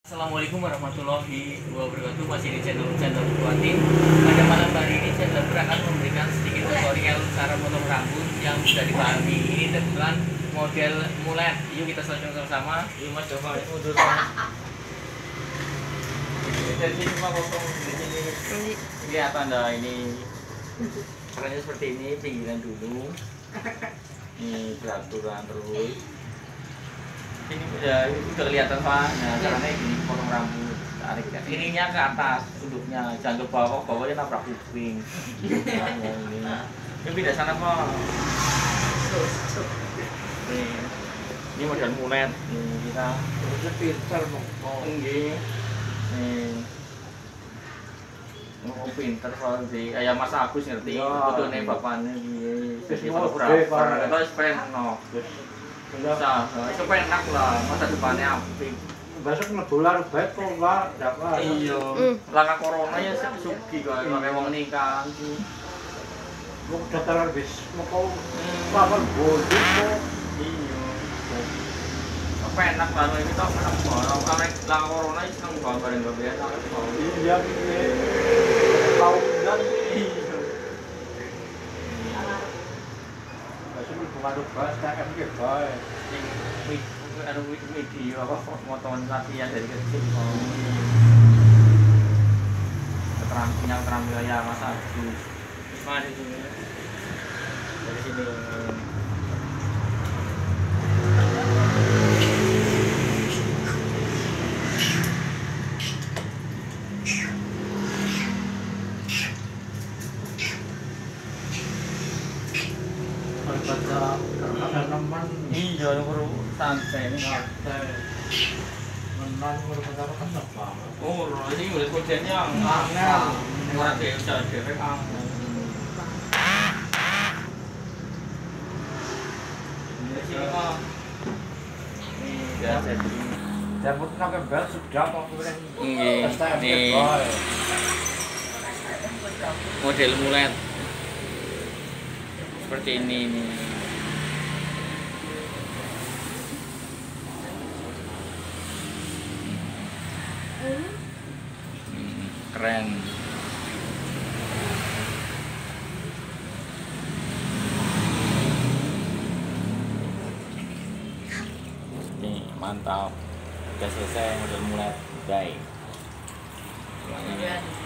Assalamualaikum warahmatullahi wabarakatuh. Masih di channel Buatin. Pada malam hari ini saya akan memberikan sedikit tutorial cara potong rambut yang bisa dipahami. Ini kebetulan model mulet. Yuk kita searching sama-sama. Yuk Mas coba mundur. Dari sini Pak potong dari sini. Kelihatan dah ini. Caranya seperti ini, pinggiran dulu. Ini peraturan terus. Ini udah kelihatan Pak. Nah caranya gini, potong rambut tarik ininya ke atas sudutnya, jangan ke bawah, bawahnya nabrak kuping. Nah, ini pindah sana Pak. Ini model mulet nih kita pinter mau nih mau pinter soal sih kayak Mas Agus ngerti fotonya bapaknya jadi fotografer atau spend no bisa, itu enak lah, masa depannya apik. Besok ngebulan baik kok Pak, dapat. Iya, langkah corona ya sugi kok, kayak mau nikah. Mau daftar bis, mau lapor bodoh kok. Iya. Apa enak lah, ini tau enak banget. Kalau langkah corona itu seneng banget bareng gak biasa. Iya, tahunan. Iya. Besok ngebulan bahas, KM ke baik. Ada video apa motoran latihan dari kecil. Keterampilan ya Mas Agus. Mana di sini? Dari sini. Baca ada teman. Iya, perlu santai ini. Menang berbaca kan apa? Oh, ini udah kuncinya angel. Orang dia udah derek angel. Ini sini Pak. Ini udah jadi. Jemput pakai bel sudah kok kemarin. Ini model mulet. Seperti ini nih. Keren. Nih mantap. Udah selesai model mulet. Bye.